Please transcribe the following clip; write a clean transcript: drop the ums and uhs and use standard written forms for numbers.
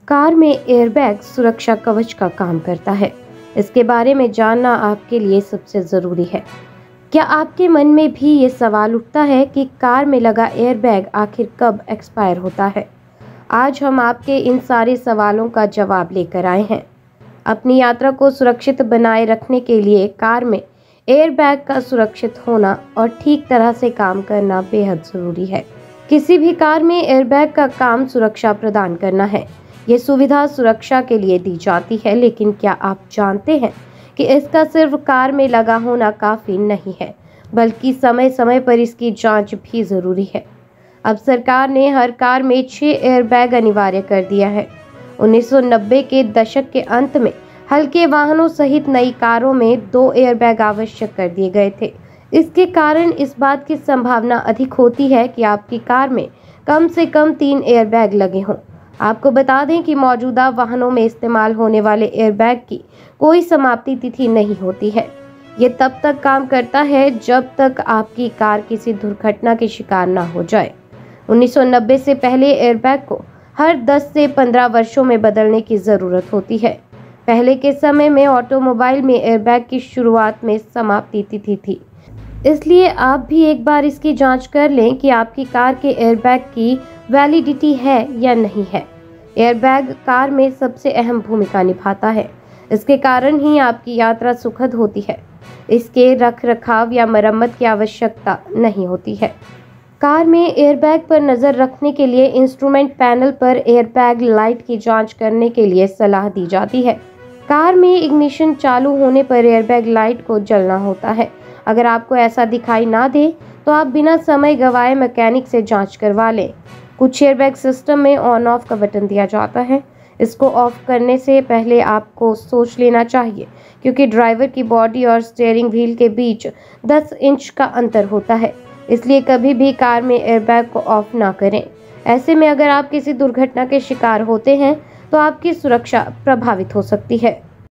Car में airbag सुरक्षा कवच का काम करता है। इसके बारे में जानना आपके लिए सबसे ज़रूरी है। क्या आपके मन में भी ये सवाल उठता है कि कार में लगा एयरबैग आखिर कब एक्सपायर होता है? आज हम आपके इन सारे सवालों का जवाब लेकर आए हैं। अपनी यात्रा को सुरक्षित बनाए रखने के लिए कार में एयरबैग का सुरक्षित होना और ठीक तरह से काम करना बेहद ज़रूरी है। किसी भी कार में एयरबैग का काम सुरक्षा प्रदान करना है। ये सुविधा सुरक्षा के लिए दी जाती है, लेकिन क्या आप जानते हैं कि इसका सिर्फ कार में लगा होना काफ़ी नहीं है, बल्कि समय समय पर इसकी जांच भी ज़रूरी है। अब सरकार ने हर कार में 6 एयरबैग अनिवार्य कर दिया है। 1990 के दशक के अंत में हल्के वाहनों सहित नई कारों में 2 एयरबैग आवश्यक कर दिए गए थे। इसके कारण इस बात की संभावना अधिक होती है कि आपकी कार में कम से कम 3 एयरबैग लगे हों। आपको बता दें कि मौजूदा वाहनों में इस्तेमाल होने वाले एयरबैग की कोई समाप्ति तिथि नहीं होती है। ये तब तक काम करता है जब तक आपकी कार किसी दुर्घटना की शिकार ना हो जाए। 1990 से पहले एयरबैग को हर 10 से 15 वर्षों में बदलने की ज़रूरत होती है। पहले के समय में ऑटोमोबाइल में एयरबैग की शुरुआत में समाप्ति तिथि थी, इसलिए आप भी एक बार इसकी जांच कर लें कि आपकी कार के एयरबैग की वैलिडिटी है या नहीं है। एयरबैग कार में सबसे अहम भूमिका निभाता है। इसके कारण ही आपकी यात्रा सुखद होती है। इसके रखरखाव या मरम्मत की आवश्यकता नहीं होती है। कार में एयरबैग पर नज़र रखने के लिए इंस्ट्रूमेंट पैनल पर एयरबैग लाइट की जांच करने के लिए सलाह दी जाती है। कार में इग्निशन चालू होने पर एयरबैग लाइट को जलना होता है। अगर आपको ऐसा दिखाई ना दे तो आप बिना समय गंवाए मैकेनिक से जांच करवा लें। कुछ एयरबैग सिस्टम में ऑन ऑफ का बटन दिया जाता है। इसको ऑफ करने से पहले आपको सोच लेना चाहिए, क्योंकि ड्राइवर की बॉडी और स्टीयरिंग व्हील के बीच 10 इंच का अंतर होता है। इसलिए कभी भी कार में एयरबैग को ऑफ ना करें। ऐसे में अगर आप किसी दुर्घटना के शिकार होते हैं तो आपकी सुरक्षा प्रभावित हो सकती है।